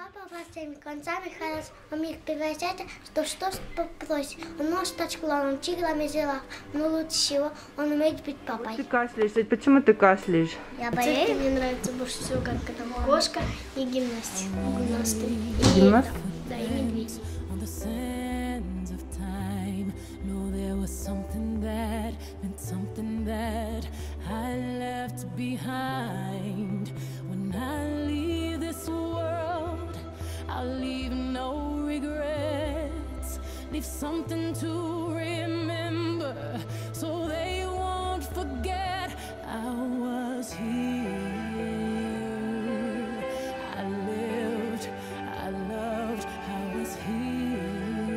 Папа по всеми концами хорошо умеет превращать, что попросит. Он может стать клоуном, тигром и жирафом, но лучше всего он умеет быть папой. Ты кашляешь, почему ты кашляешь? Я болею. Мне нравится больше всего, как это кошка и гимнастика. Гимнаст? Да, и медведь. Something that I left behind. When I leave this world, I'll leave no regrets. Leave something to remember, so they won't forget I was here. I lived, I loved, I was here.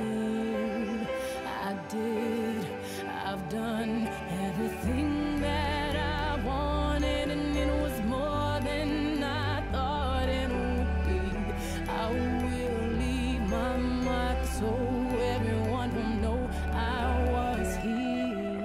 I did, I've done everything that I wanted, and it was more than I thought it would be. I will leave my mark so everyone will know I was here.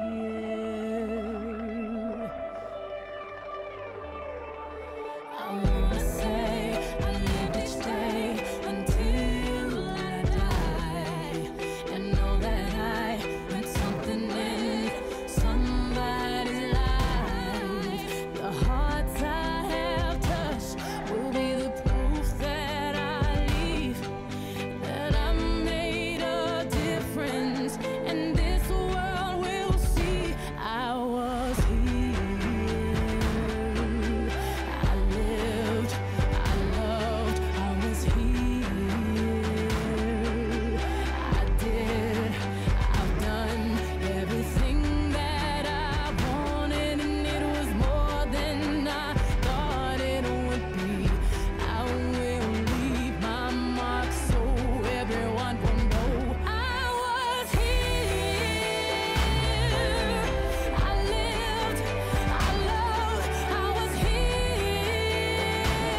I wanna say I lived each day until I die, and know that I meant something in somebody's life. The hearts I have touched will be the proof that I leave, that I made a difference, and this world will see I was here. I lived, I loved, I was here. I did, I've done everything that I wanted, and it was more than I thought it would be. I will leave my mark so everyone will know I was here. I lived, I loved, I was here.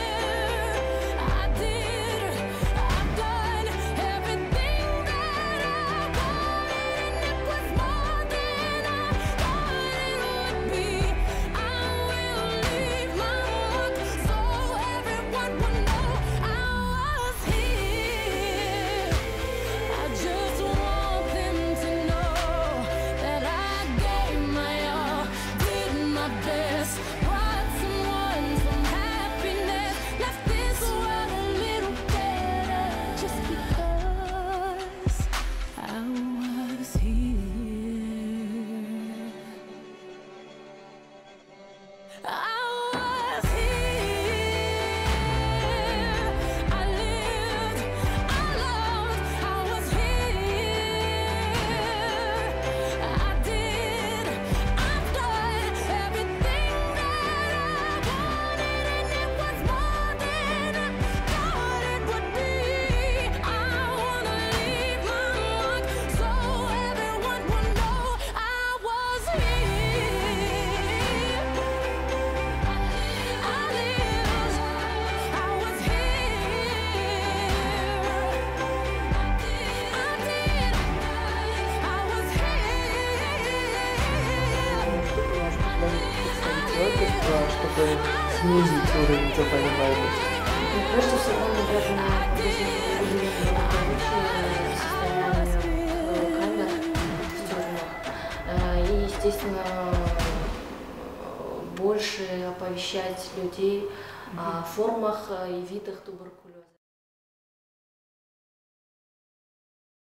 I did, I've done everything that I wanted, and it was more than I thought it would be. I will leave my mark so everyone will know I was here. I just want them to know that I gave my all, did my best, brought someone some happiness, left this world a little better, just because I was here. I was here. I lived, I loved, I was here. I did, I've done everything that I wanted, and it was more than I thought it would be. I wanna leave my mark so everyone will know I was here. I lived, I was here. I did, I was Чтобы снизить уровень заболеваемости. Прежде всего, наверное, состояние камер в тюрьмах. И, естественно, больше оповещать людей о формах и видах туберкулеза.